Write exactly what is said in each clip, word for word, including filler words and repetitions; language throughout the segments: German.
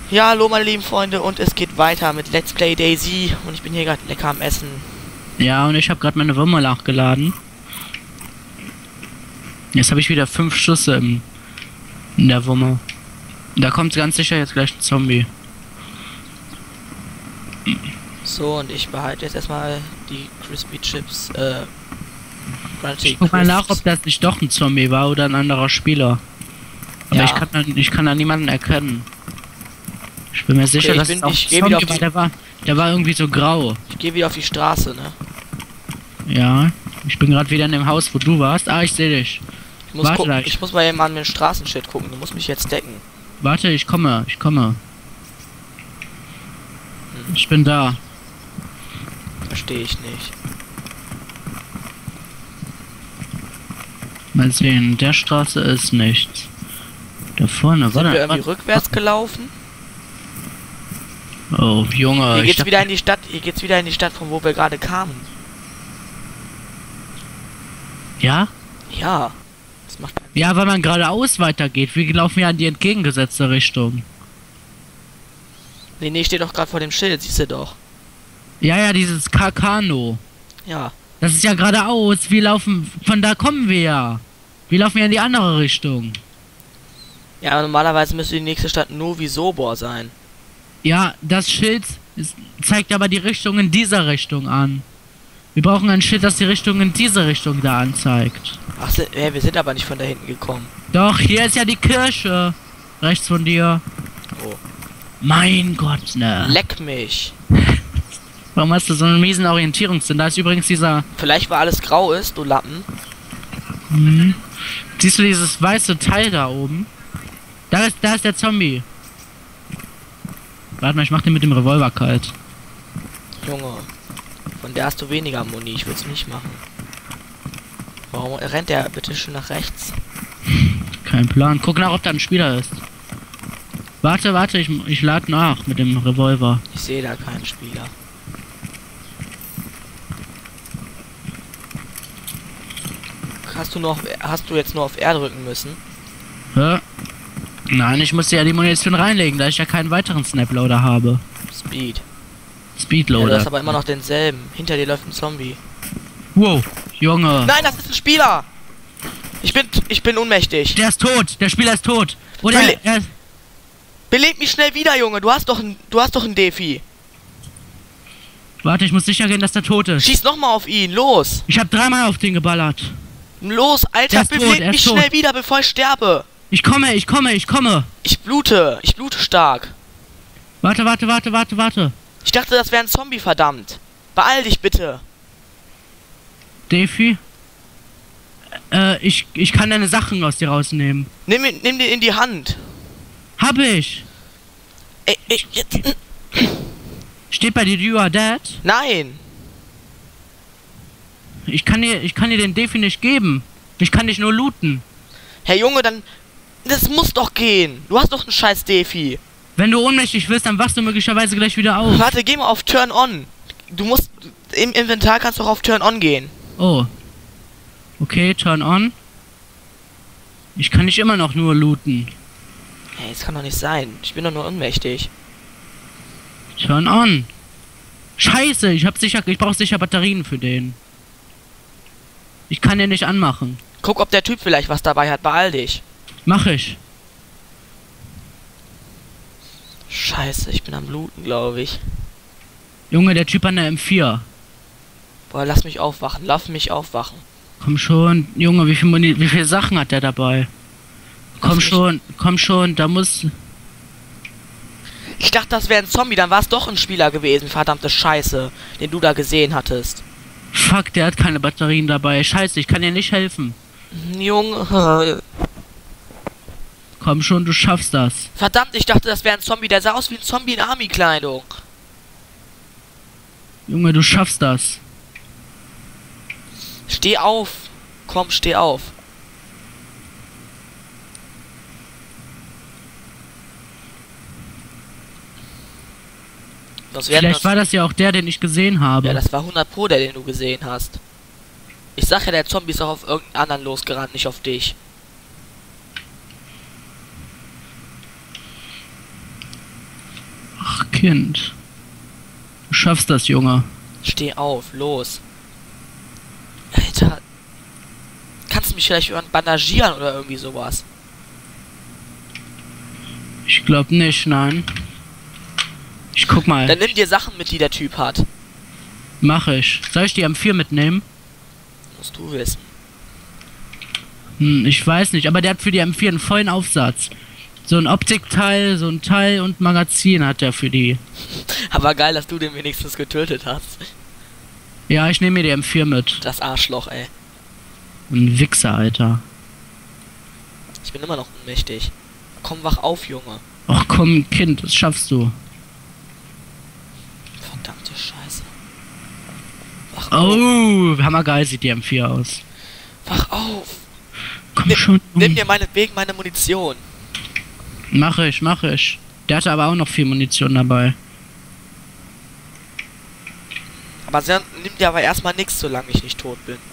Ja, hallo meine lieben Freunde und es geht weiter mit Let's Play DayZ und ich bin hier gerade lecker am Essen. Ja, und ich habe gerade meine Würmer nachgeladen. Jetzt habe ich wieder fünf Schüsse im, in der Wumme. Da kommt ganz sicher jetzt gleich ein Zombie. So, und ich behalte jetzt erstmal die Crispy Chips, äh... Ich guck mal nach, ob das nicht doch ein Zombie war oder ein anderer Spieler. Aber ja. ich kann da, ich kann da niemanden erkennen. Ich bin mir sicher, okay, dass bin, es auch ich ein Zombie auf war. Der war, der war irgendwie so grau. Ich gehe wieder auf die Straße, ne? Ja, ich bin gerade wieder in dem Haus, wo du warst. Ah, ich sehe dich. Ich muss, Warte, gucken, ich, ich muss mal eben an den Straßenschild gucken. Du musst mich jetzt decken. Warte, ich komme, ich komme. Hm. Ich bin da. Verstehe ich nicht. Mal sehen, der Straße ist nichts. Da vorne, Sind war wir da irgendwie rückwärts gelaufen? Oh, Junge. Hier ich geht's dachte, wieder in die Stadt, hier geht's wieder in die Stadt, von wo wir gerade kamen. Ja? Ja. Das macht Ja, weil man geradeaus weitergeht. Wir laufen ja in die entgegengesetzte Richtung. Nee, nee, steht doch gerade vor dem Schild, siehst du doch. Ja, ja, dieses Kakano. Ja. Das ist ja geradeaus. Wir laufen, von da kommen wir ja. Wir laufen ja in die andere Richtung. Ja, normalerweise müsste die nächste Stadt Novi Sobor sein. Ja, das Schild ist, zeigt aber die Richtung in dieser Richtung an. Wir brauchen ein Schild, das die Richtung in diese Richtung da anzeigt. Ach, se- äh, wir sind aber nicht von da hinten gekommen. Doch, hier ist ja die Kirche. Rechts von dir. Oh. Mein Gott, ne. Leck mich. Warum hast du so einen miesen Orientierungssinn? Da ist übrigens dieser... Vielleicht weil alles grau ist, du Lappen. Mhm. Siehst du dieses weiße Teil da oben? Da ist, da ist der Zombie. Warte mal, ich mach den mit dem Revolver kalt. Junge. Von der hast du weniger Muni, ich will's nicht machen. Warum rennt der bitte schön nach rechts? Kein Plan. Guck nach, ob da ein Spieler ist. Warte, warte, ich, ich lade nach mit dem Revolver. Ich sehe da keinen Spieler. Hast du noch, hast du jetzt nur auf R drücken müssen? Hä? Nein, ich musste ja die Munition reinlegen, da ich ja keinen weiteren Snaploader habe. Speed. Ja, Speedloader. du hast aber immer noch denselben. Hinter dir läuft ein Zombie. Wow, Junge. Nein, das ist ein Spieler! Ich bin, ich bin ohnmächtig. Der ist tot, der Spieler ist tot. Oder Bele- er, Beleb mich schnell wieder, Junge. Du hast doch ein, du hast doch ein Defi. warte, ich muss sicher gehen, dass der tot ist. Schieß noch mal auf ihn. Los. Ich habe dreimal auf den geballert. Los, Der Alter, ist tot, beleb er ist mich tot. schnell wieder, bevor ich sterbe. Ich komme, ich komme, ich komme. Ich blute. Ich blute stark. Warte, warte, warte, warte, warte. Ich dachte, das wäre ein Zombie, verdammt. Beeil dich bitte. Defi? Äh, ich, ich kann deine Sachen aus dir rausnehmen. Nimm, ihn- nimm den in die Hand. Hab ich. Ey, ey, jetzt, Steht bei dir, you are dead? nein. Ich kann dir, ich kann dir den Defi nicht geben. Ich kann dich nur looten. Herr Junge, dann... Das muss doch gehen. Du hast doch einen scheiß Defi. Wenn du ohnmächtig wirst, dann wachst du möglicherweise gleich wieder auf. Warte, geh mal auf Turn On. Du musst... Im Inventar kannst du auch auf Turn On gehen. Oh. Okay, turn on. Ich kann dich immer noch nur looten. Hey, das kann doch nicht sein. Ich bin doch nur ohnmächtig. Turn on. Scheiße, ich hab sicher, ich brauche sicher Batterien für den. Ich kann den nicht anmachen. Guck, ob der Typ vielleicht was dabei hat. Beeil dich. Mach ich. Scheiße, ich bin am Bluten, glaube ich. Junge, der Typ an der M vier. Boah, lass mich aufwachen. Lass mich aufwachen. Komm schon, Junge, wie viel Muni wie viele Sachen hat der dabei? Komm Lass mich- schon, komm schon, da muss... Ich dachte, das wäre ein Zombie. Dann war es doch ein Spieler gewesen. Verdammte Scheiße. Den du da gesehen hattest. Fuck, der hat keine Batterien dabei. Scheiße, ich kann dir nicht helfen. Junge. Komm schon, du schaffst das. Verdammt, ich dachte, das wäre ein Zombie. Der sah aus wie ein Zombie in Army-Kleidung. Junge, du schaffst das. Steh auf. Komm, steh auf. Das wäre Vielleicht das, war das ja auch der, den ich gesehen habe. ja, das war hundert Pro, der, den du gesehen hast. Ich sag ja, der Zombie ist auch auf irgendeinen anderen losgerannt, nicht auf dich. Kind. Du schaffst das, Junge. Steh auf, los. Alter. Kannst du mich vielleicht irgendwann bandagieren oder irgendwie sowas? Ich glaub nicht, nein. Ich guck mal. Dann nimm dir Sachen mit, die der Typ hat. Mach ich. Soll ich die M vier mitnehmen? Musst du wissen. Hm, ich weiß nicht, aber der hat für die M vier einen vollen Aufsatz. So ein Optikteil, so ein Teil und Magazin hat er für die. Aber geil, dass du den wenigstens getötet hast. Ja, ich nehme mir die M vier mit. Das Arschloch, ey. Ein Wichser, Alter. Ich bin immer noch ohnmächtig. Komm, wach auf, Junge. Ach komm, Kind, das schaffst du. Verdammte Scheiße. Wach auf. Oh, hammergeil sieht die M vier aus. Wach auf. Komm Nimm, schon. nimm dir meinetwegen meine Munition. Mach ich, mach ich. Der hatte aber auch noch viel Munition dabei. Aber sehr, nimm dir aber erstmal nichts, solange ich nicht tot bin.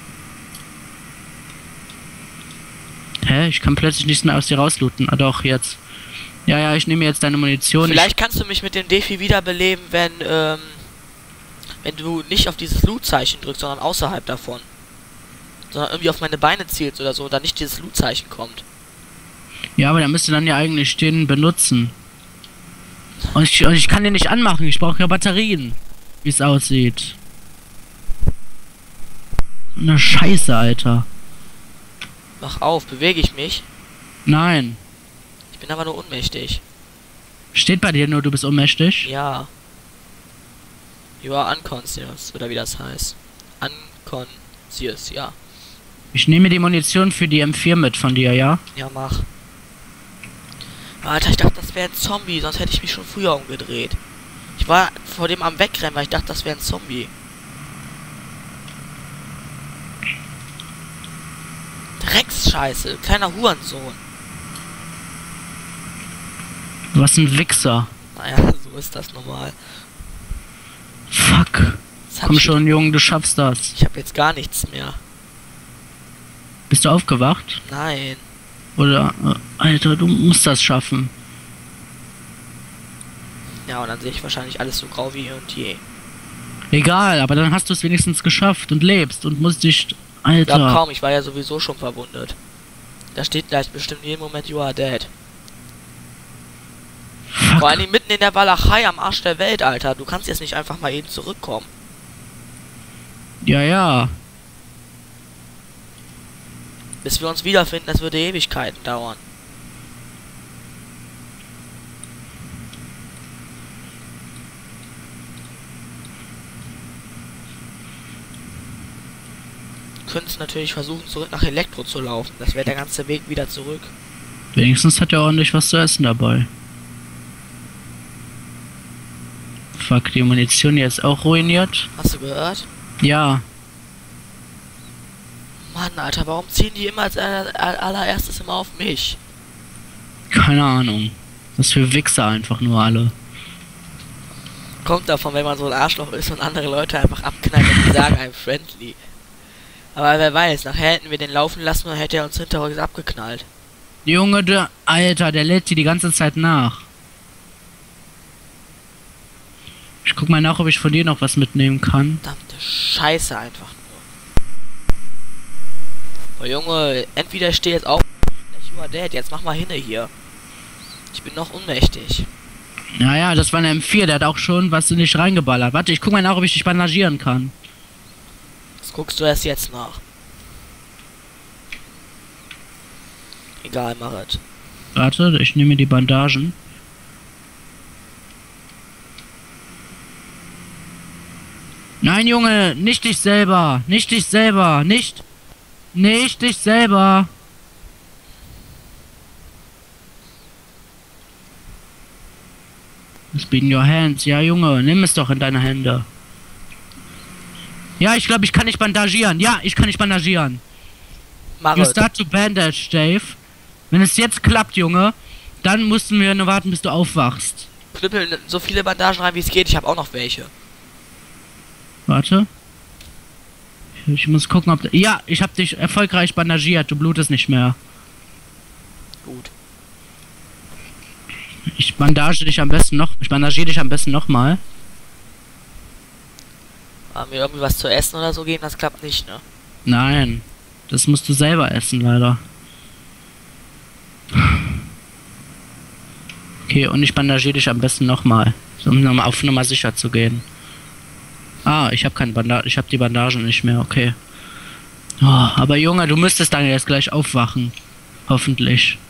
Hä? Ich kann plötzlich nichts mehr aus dir rauslooten. Ah doch, jetzt. Ja, ja, ich nehme jetzt deine Munition. Vielleicht kannst du mich mit dem Defi wiederbeleben, wenn, ähm, wenn du nicht auf dieses Loot-Zeichen drückst, sondern außerhalb davon. Sondern irgendwie auf meine Beine zielst oder so, und dann nicht dieses Loot-Zeichen kommt. Ja, aber da müsste dann ja eigentlich den benutzen. Und ich, und ich kann den nicht anmachen. Ich brauche ja Batterien. Wie es aussieht. Na Scheiße, Alter. Wach auf, bewege ich mich? Nein. Ich bin aber nur ohnmächtig. Steht bei dir nur, du bist ohnmächtig? Ja. You are unconscious, oder wie das heißt. Unconscious, ja. Ich nehme die Munition für die M vier mit von dir, ja? Ja, mach. Alter, ich dachte, das wäre ein Zombie, sonst hätte ich mich schon früher umgedreht. Ich war vor dem am Wegrennen, weil ich dachte, das wäre ein Zombie. Drecksscheiße, kleiner Hurensohn. Was ein Wichser. Naja, so ist das normal. Fuck. Das hab Komm ich- schon, Junge, du schaffst das. Ich habe jetzt gar nichts mehr. Bist du aufgewacht? Nein. Oder, äh, Alter, du musst das schaffen. Ja, und dann sehe ich wahrscheinlich alles so grau wie eh und je. Egal, aber dann hast du es wenigstens geschafft und lebst und musst dich, Alter. Ja, kaum, ich war ja sowieso schon verwundet. Da steht gleich bestimmt jeden Moment, you are dead. Fuck. Vor allem mitten in der Walachei am Arsch der Welt, Alter. Du kannst jetzt nicht einfach mal eben zurückkommen. Ja, ja. Bis wir uns wiederfinden, das würde Ewigkeiten dauern. Du könntest natürlich versuchen, zurück nach Elektro zu laufen. Das wäre der ganze Weg wieder zurück. Wenigstens hat er ordentlich was zu essen dabei. Fuck, die Munition hier ist auch ruiniert. Hast du gehört? Ja. Mann, Alter, warum ziehen die immer als aller, allererstes immer auf mich? Keine Ahnung. Was für Wichser einfach nur alle. Kommt davon, wenn man so ein Arschloch ist und andere Leute einfach abknallt und die sagen einem friendly. Aber wer weiß, nachher hätten wir den laufen lassen und hätte er uns hinterrücks abgeknallt. Junge, der Alter, der lädt dir die ganze Zeit nach. Ich guck mal nach, ob ich von dir noch was mitnehmen kann. Verdammte Scheiße einfach nur. Oh Junge, entweder steh jetzt auf, you are dead, jetzt mach mal hinne hier. Ich bin noch ohnmächtig. Naja, das war eine M vier, der hat auch schon was in dich reingeballert. Warte, ich guck mal nach, ob ich dich bandagieren kann. Das guckst du erst jetzt nach. Egal, mach es. Warte, ich nehme die Bandagen. Nein, Junge, nicht dich selber. Nicht dich selber. Nicht. Nicht dich selber. It's in your hands. Ja, Junge, nimm es doch in deine Hände. Ja, ich glaube, ich kann dich bandagieren. Ja, ich kann dich bandagieren. Mach You es. start to bandage, Dave. Wenn es jetzt klappt, Junge, dann mussten wir nur warten, bis du aufwachst. Knüppel so viele Bandagen rein, wie es geht. Ich habe auch noch welche. Warte. Ich muss gucken, ob... Ja, ich habe dich erfolgreich bandagiert. Du blutest nicht mehr. Gut. Ich bandage dich am besten noch. Ich bandagiere dich am besten nochmal. Haben wir irgendwie was zu essen oder so geben? Das klappt nicht, ne? Nein. Das musst du selber essen, leider. Okay, und ich bandagiere dich am besten nochmal. Um nochmal auf Nummer sicher zu gehen. Ah, ich habe keine Bandage. Ich habe die Bandagen nicht mehr, okay. Oh, aber Junge, du müsstest dann jetzt gleich aufwachen. Hoffentlich.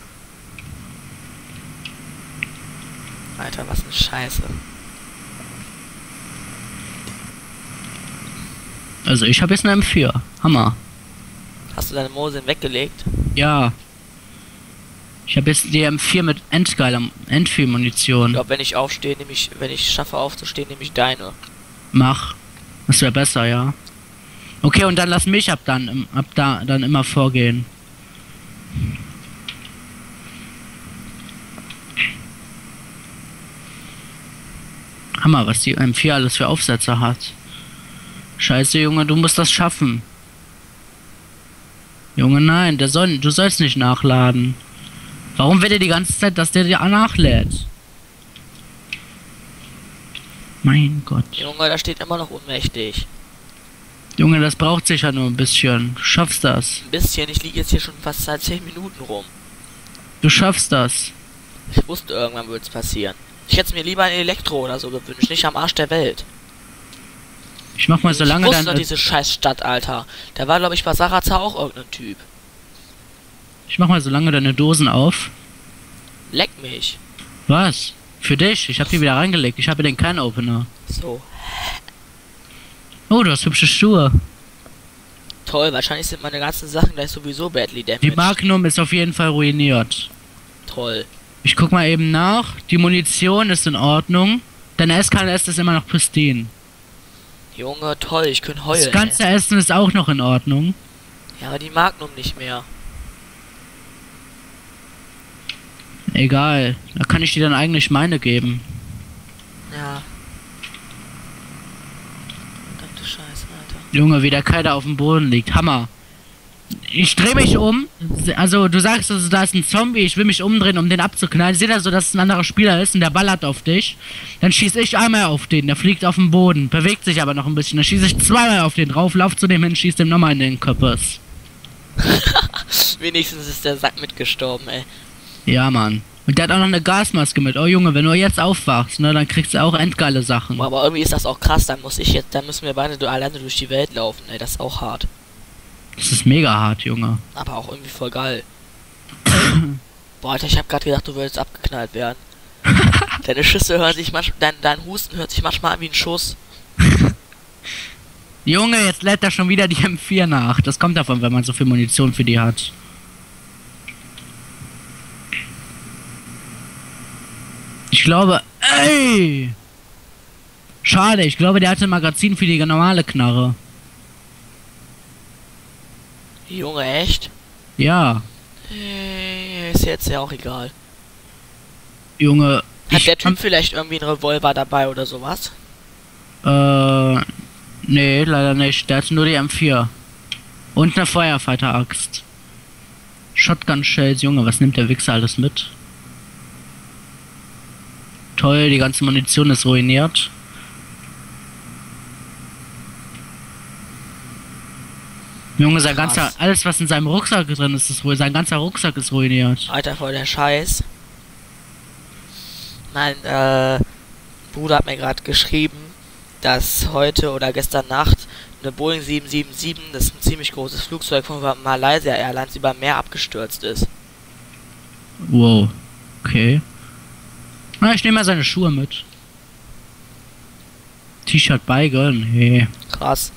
Alter, was eine Scheiße. Also ich habe jetzt eine M vier. Hammer. Hast du deine Mosin weggelegt? Ja. Ich habe jetzt die M vier mit endgeiler Endvieh-Munition. Ich glaube, wenn ich aufstehe, nehme ich, wenn ich schaffe aufzustehen, nehme ich deine. Mach. Das wäre besser, ja. Okay, und dann lass mich ab dann ab da dann immer vorgehen. Hammer, was die M vier alles für Aufsätze hat. Scheiße, Junge, du musst das schaffen. Junge, nein, der soll, du sollst nicht nachladen. Warum will der die ganze Zeit, dass der dir nachlädt? Mein Gott. Junge, da steht immer noch ohnmächtig. Junge, das braucht sicher nur ein bisschen. Du schaffst das. Ein bisschen, ich liege jetzt hier schon fast seit zehn Minuten rum. Du schaffst das. Ich wusste, irgendwann würde es passieren. Ich hätte mir lieber ein Elektro oder so gewünscht, nicht am Arsch der Welt. Ich mach mal so lange ich wusste dann. Noch diese scheiß Stadt, Alter. Da war, glaube ich, bei Sarazar auch irgendein Typ. Ich mach mal so lange deine Dosen auf. Leck mich. Was? Für dich? Ich hab die wieder reingelegt. Ich habe den Can-Opener. So. Oh, du hast hübsche Schuhe. Toll, wahrscheinlich sind meine ganzen Sachen gleich sowieso badly damaged. Die Magnum ist auf jeden Fall ruiniert. Toll. Ich guck mal eben nach. Die Munition ist in Ordnung. Dein S K S ist immer noch pristine. Junge, toll, ich könnte heulen. Das ganze ey. Essen ist auch noch in Ordnung. Ja, aber die Magnum nicht mehr. Egal. Da kann ich dir dann eigentlich meine geben. Ja. Verdammte Scheiße, Alter. Junge, wie der Keiler auf dem Boden liegt. Hammer. Ich drehe mich um. Also, du sagst, also, da ist ein Zombie. Ich will mich umdrehen, um den abzuknallen. Ich sehe da so, dass es ein anderer Spieler ist und der ballert auf dich. Dann schieße ich einmal auf den. Der fliegt auf den Boden. Bewegt sich aber noch ein bisschen. Dann schieße ich zweimal auf den drauf. Lauf zu dem hin, schieße dem nochmal in den Köppes. Wenigstens ist der Sack mitgestorben, ey. Ja, Mann. Und der hat auch noch eine Gasmaske mit. Oh, Junge, wenn du jetzt aufwachst, ne, dann kriegst du auch endgeile Sachen. Aber irgendwie ist das auch krass. Dann muss ich jetzt, dann müssen wir beide alleine durch die Welt laufen, ey. Das ist auch hart. Das ist mega hart, Junge. Aber auch irgendwie voll geil. Boah, Alter, ich hab grad gedacht, du würdest abgeknallt werden. Deine Schüsse hören sich manchmal, dein, dein Husten hört sich manchmal an wie ein Schuss. Junge, jetzt lädt er schon wieder die M vier nach. Das kommt davon, wenn man so viel Munition für die hat. Ich glaube, ey! Schade, ich glaube, der hatte ein Magazin für die normale Knarre. Junge, echt? Ja. Äh, Ist jetzt ja auch egal. Junge. Hat der Typ vielleicht irgendwie einen Revolver dabei oder sowas? Äh, nee, leider nicht. Der hat nur die M vier. Und eine Firefighter-Axt. Shotgun-Shells, Junge, was nimmt der Wichser alles mit? Toll, die ganze Munition ist ruiniert. Junge, sein Krass. ganzer, alles was in seinem Rucksack drin ist, ist ruiniert. Sein ganzer Rucksack ist ruiniert. Alter, voll der Scheiß. Mein äh, Bruder hat mir gerade geschrieben, dass heute oder gestern Nacht eine Boeing sieben sieben sieben, das ist ein ziemlich großes Flugzeug von Malaysia Airlines, über Meer abgestürzt ist. Wow. Okay. Na, ich nehme mal seine Schuhe mit. T-Shirt bei, gell? Nee. Krass.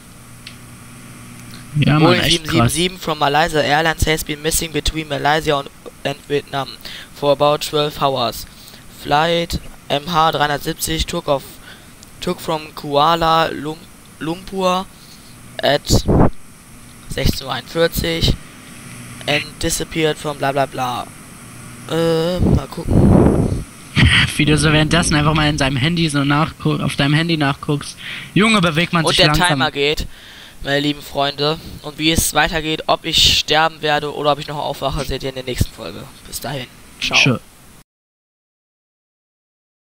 Ja, Mann, Boeing echt sieben sieben krass. sieben from Malaysia Airlines has been missing between Malaysia and, and Vietnam for about twelve hours. Flight M H drei siebzig took off took from Kuala Lum Lumpur at sechzehn Uhr einundvierzig and disappeared from bla bla bla. Äh, mal gucken. Wie du so währenddessen einfach mal in seinem Handy so nachguckst, auf deinem Handy nachguckst. Junge, bewegt man Und sich der langsam. Timer geht, meine lieben Freunde. Und wie es weitergeht, ob ich sterben werde oder ob ich noch aufwache, seht ihr in der nächsten Folge. Bis dahin. Ciao. Tschö.